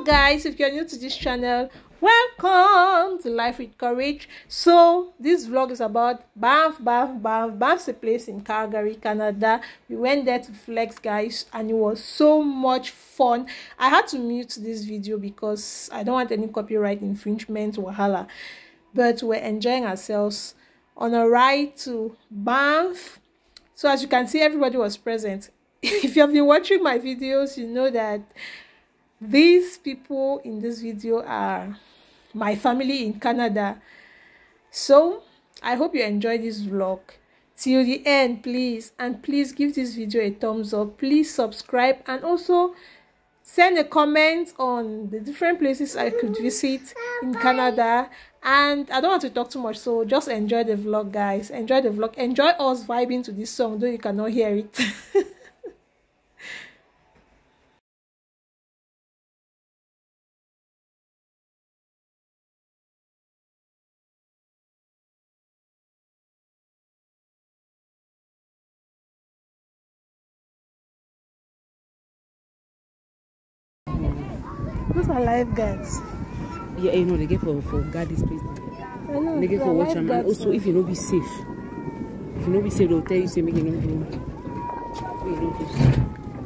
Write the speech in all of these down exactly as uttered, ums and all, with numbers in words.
guys, if you're new to this channel, welcome to Life with Courage. So this vlog is about Banff. Banff Banff Banff's a place in Calgary, Canada. We went there to flex, guys, and it was so much fun. I had to mute this video because I don't want any copyright infringement wahala, but we're enjoying ourselves on a ride to Banff. So as you can see, everybody was present. If you have been watching my videos, you know that these people in this video are my family in Canada. So I hope you enjoy this vlog till the end, please. And please give this video a thumbs up. Please subscribe and also send a comment on the different places I could visit in Canada. And I don't want to talk too much, so just enjoy the vlog, guys. Enjoy the vlog. Enjoy us vibing to this song, though you cannot hear it. Those are lifeguards. Yeah, you know, they get for, for guard this place. I know, they get for watch them. And also, if you don't be safe, if you don't be safe, they'll tell you, say, make you not go. You don't be safe.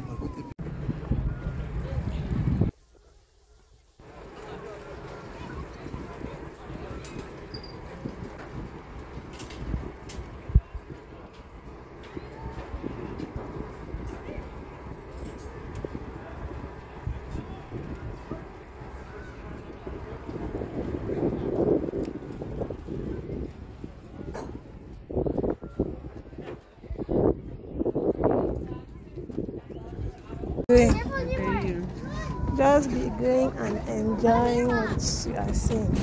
Just be going and enjoying what you are seeing.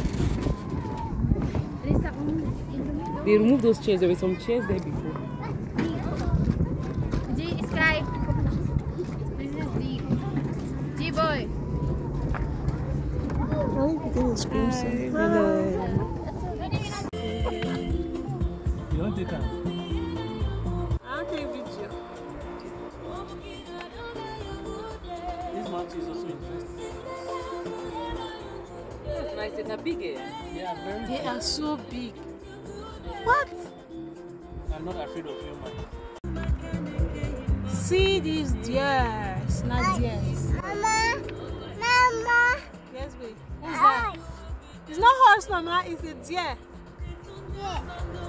They removed those chairs. There were some chairs there before. G Sky. This is G. G boy. Why you getting scream so? You don't take her. I'll take video. This mountain is also interesting. It's nice. It's a big. Yeah, very. They are so big. What? I'm not afraid of human. See these deer. It's not deer. Mama. Mama. Yes, wait. What's that? It's not horse, Mama. It's a deer. Yeah.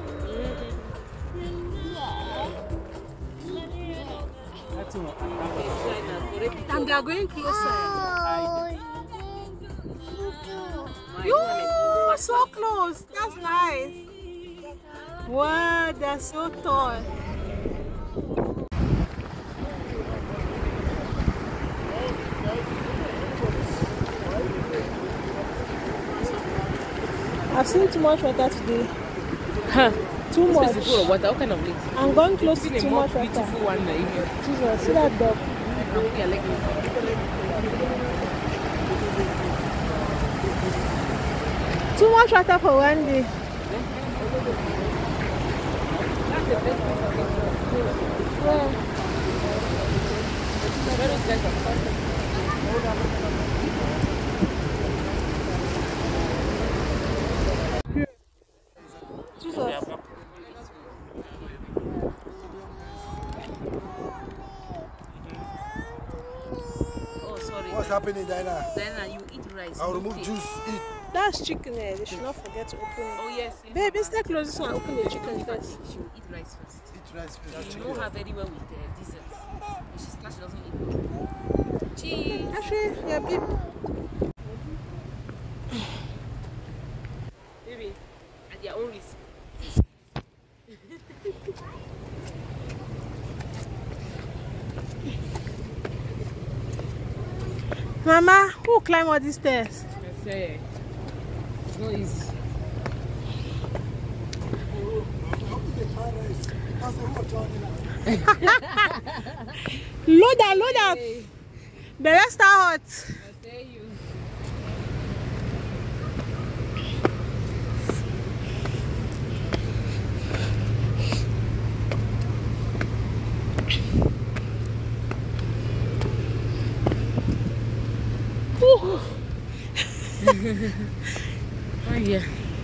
That's all. And they are going closer. Oh. You so close. That's nice. Wow, they're so tall. I've seen too much water today. Huh. Too This much. place is full of water. What kind of lake? I'm going close to It's too a more much water. beautiful one. Uh, Jesus, see that dog. yeah, like this. Too much water for one day. That's the best place of it. Yeah. Where those guys are starting. Jesus. Oh, sorry. What's happening, Diana? Then you eat rice. I'll you remove eat. juice. Eat. That's chicken there. They should not forget to open it. Oh, yes. yes. Babe, stay close this one. Open the chicken first. She will eat rice first. Eat rice. She know her very well with uh, desserts. If she starts, she doesn't eat. Cheese. Actually, yeah, babe. Baby, at their own risk. Mama, who climb all these stairs? I say, it's not easy. Load up, load up. The rest are hot. I tell you. Whew. Oh yeah.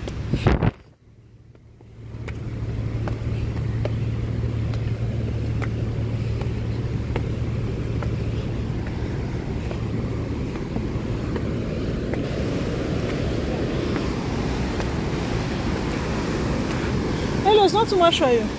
Hello, it's not too much for you.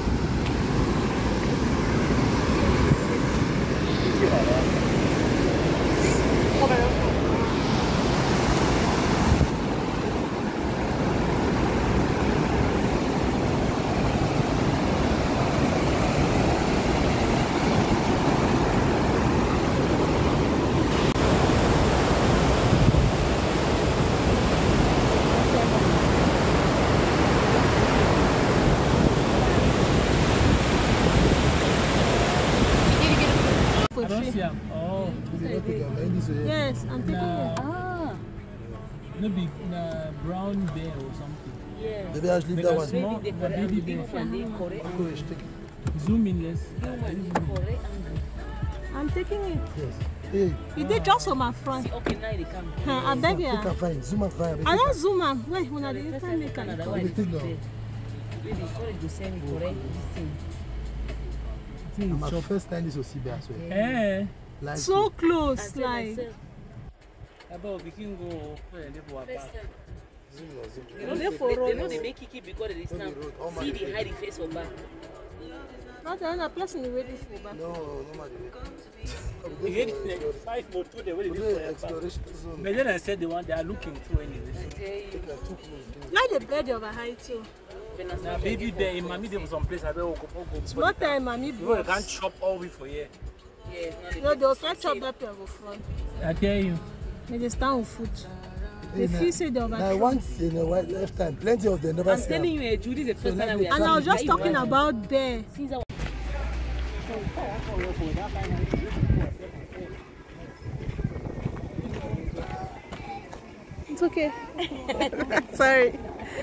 I don't see him. Oh. Yes, I'm taking Nah, it. Ah. maybe nah, brown bear or something. Yeah. Maybe I'll leave Like that a one. small, Maybe the the correct baby bear. one, they correct Go ahead, take it. Zoom in, yes. human, the correct angle. I'm taking it. Yes. Hey, You did just on my front. See, okay, now they come. Huh, I beg take you. a fine. Zoom and fine. I don't zoom am. Wait, when I The did first it, time make in Canada, it. why You they think sit now? there? Wait, they call it to send me correct this thing. I think My it's shop. first time this was C B as well. Eh. Like So I close, said like. myself, About we can go where they go first back. time. zoom, yeah, zoom. You know, they, they, they know they make kiki because they stand. road, all See, my they hide the face for back. Not another person waiting for back. No, no matter. You get like five more two they will We do do for your back. exploration zone. But then I said the one they are looking through anyway. I tell you. Take a two close. Like the bed of a high too. When I Now start baby getting bear in mommy there was some place I don't go go go. Small time, mommy. You know you can't chop all we for here. yes, now they No, they'll face start is chop safe. that pair of front. I tell you. They just stand with foot. They Hey, feel now- say they're Now over. once in a while lifetime, plenty of them never I'm see telling am. you, eh, Judy, the first let time me we are And I was just seeing talking that about bear. since I It's okay. Sorry.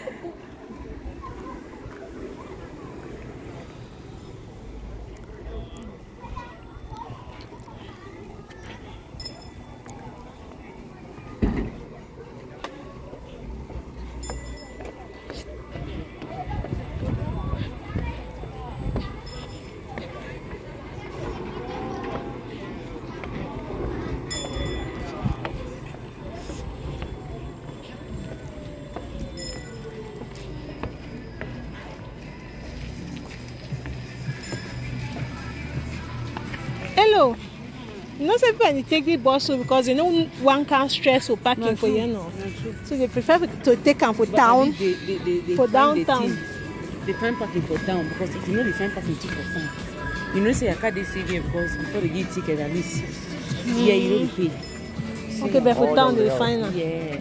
Hello. You know, some people they take the bus so because you know one can stress or parking for you know. So they prefer to take them for town. They, they, they, they For find the downtown. thing. They find parking for town because if you know they find parking too for town, you know say I can't save here because before they give ticket at least yeah you know they pay. Okay, but for town they find them. Yes.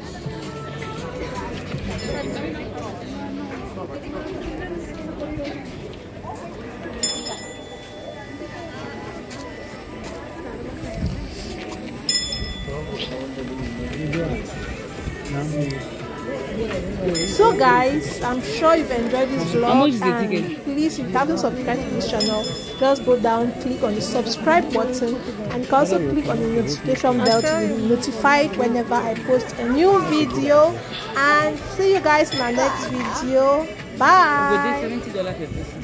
So guys, I'm sure you've enjoyed this vlog. How much is the and ticket? please, if you haven't subscribed to this channel, just go down, click on the subscribe button, and you can also click on the notification bell to be notified whenever I post a new video. And see you guys in my next video. We go Bye. dey seventy dollars per person.